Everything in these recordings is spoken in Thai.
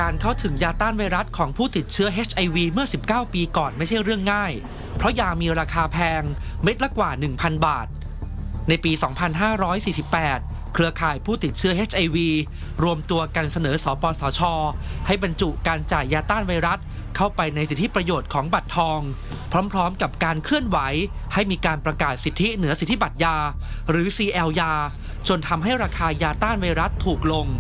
การเข้าถึงยาต้านไวรัสของผู้ติดเชื้อ HIV เมื่อ 19 ปีก่อนไม่ใช่เรื่องง่ายเพราะยามีราคาแพงเม็ดละกว่า 1,000 บาทในปี 2548 เครือข่ายผู้ติดเชื้อ HIV รวมตัวกันเสนอสปสช.ให้บรรจุการจ่ายยาต้านไวรัสเข้าไปในสิทธิประโยชน์ของบัตรทองพร้อมๆกับการเคลื่อนไหวให้มีการประกาศสิทธิเหนือสิทธิบัตรยาหรือ CL ยาจนทำให้ราคายาต้านไวรัสถูกลง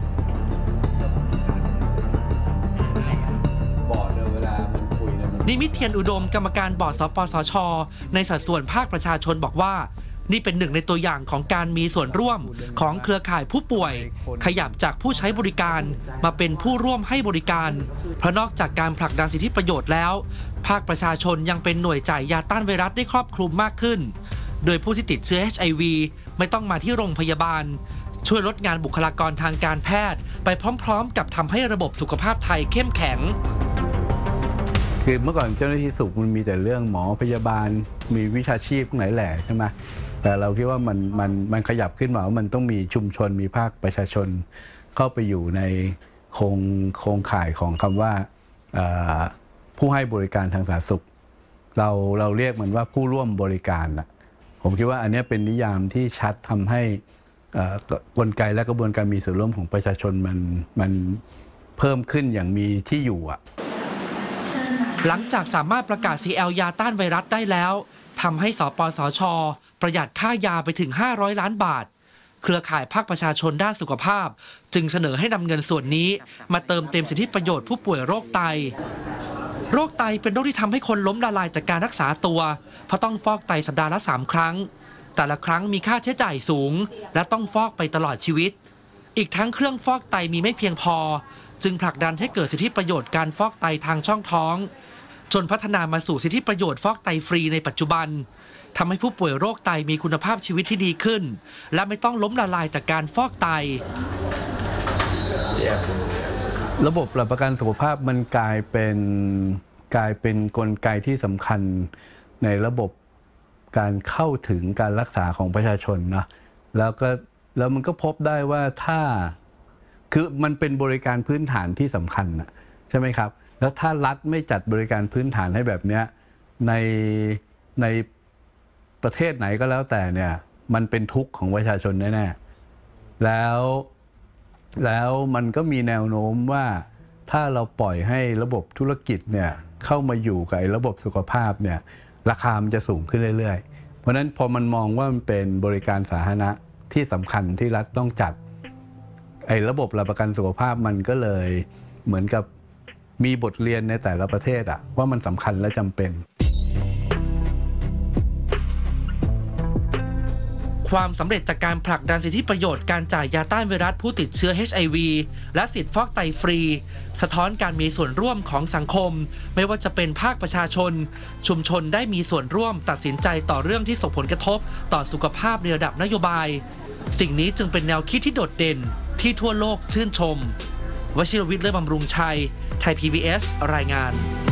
นิมิตเทียนอุดมกรรมการบอร์ดสปสช.ในสัดส่วนภาคประชาชนบอกว่านี่เป็นหนึ่งในตัวอย่างของการมีส่วนร่วมของเครือข่ายผู้ป่วยขยับจากผู้ใช้บริการมาเป็นผู้ร่วมให้บริการเพราะนอกจากการผลักดันสิทธิประโยชน์แล้วภาคประชาชนยังเป็นหน่วยจ่ายยาต้านไวรัสได้ครอบคลุมมากขึ้นโดยผู้ที่ติดเชื้อ HIV ไม่ต้องมาที่โรงพยาบาลช่วยลดงานบุคลากรทางการแพทย์ไปพร้อมๆกับทำให้ระบบสุขภาพไทยเข้มแข็งคือเมื่อก่อนเจ้าหน้าที่สุขมันมีแต่เรื่องหมอพยาบาลมีวิชาชีพไหนแหละใช่ไหมแต่เราคิดว่ามันขยับขึ้นมาว่ามันต้องมีชุมชนมีภาคประชาชนเข้าไปอยู่ในโครงข่ายของคำว่าผู้ให้บริการทางสาธารณสุขเราเรียกมันว่าผู้ร่วมบริการนะผมคิดว่าอันนี้เป็นนิยามที่ชัดทำให้กลไกและกระบวนการมีส่วนร่วมของประชาชนมันเพิ่มขึ้นอย่างมีที่อยู่หลังจากสามารถประกาศ CL ยาต้านไวรัสได้แล้วทำให้สปสช.ประหยัดค่ายาไปถึง500 ล้านบาทเครือข่ายภาคประชาชนด้านสุขภาพจึงเสนอให้นำเงินส่วนนี้มาเติมเต็มสิทธิประโยชน์ผู้ป่วยโรคไตเป็นโรคที่ทำให้คนล้มละลายจากการรักษาตัวเพราะต้องฟอกไตสัปดาห์ละ3 ครั้งแต่ละครั้งมีค่าใช้จ่ายสูงและต้องฟอกไปตลอดชีวิตอีกทั้งเครื่องฟอกไตมีไม่เพียงพอจึงผลักดันให้เกิดสิทธิประโยชน์การฟอกไตทางช่องท้องจนพัฒนามาสู่สิทธิประโยชน์ฟอกไตฟรีในปัจจุบันทำให้ผู้ป่วยโรคไตมีคุณภาพชีวิตที่ดีขึ้นและไม่ต้องล้มละลายจากการฟอกไตระบบหลักประกันสุขภาพมันกลายเป็นกลไกที่สำคัญในระบบการเข้าถึงการรักษาของประชาชนนะแล้วมันก็พบได้ว่าคือมันเป็นบริการพื้นฐานที่สำคัญนะใช่ไหมครับแล้วถ้ารัฐไม่จัดบริการพื้นฐานให้แบบนี้ในประเทศไหนก็แล้วแต่เนี่ยมันเป็นทุกข์ของประชาชนแน่ๆแล้วมันก็มีแนวโน้มว่าถ้าเราปล่อยให้ระบบธุรกิจเนี่ยเข้ามาอยู่กับระบบสุขภาพเนี่ยราคามันจะสูงขึ้นเรื่อยๆเพราะฉะนั้นพอมันมองว่ามันเป็นบริการสาธารณะที่สำคัญที่รัฐต้องจัดระบบหลักประกันสุขภาพมันก็เลยเหมือนกับมีบทเรียนในแต่ละประเทศว่ามันสำคัญและจำเป็นความสำเร็จจากการผลักดันสิทธิประโยชน์การจ่ายยาต้านไวรัสผู้ติดเชื้อ HIV และสิทธิฟอกไตฟรีสะท้อนการมีส่วนร่วมของสังคมไม่ว่าจะเป็นภาคประชาชนชุมชนได้มีส่วนร่วมตัดสินใจต่อเรื่องที่ส่งผลกระทบต่อสุขภาพในระดับนโยบายสิ่งนี้จึงเป็นแนวคิดที่โดดเด่นที่ทั่วโลกชื่นชมวชิรวิทย์ เลิศบำรุงชัยไทย PBS รายงาน